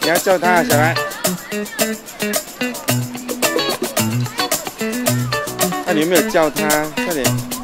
你要叫他，小来。那你有没有叫他？快点。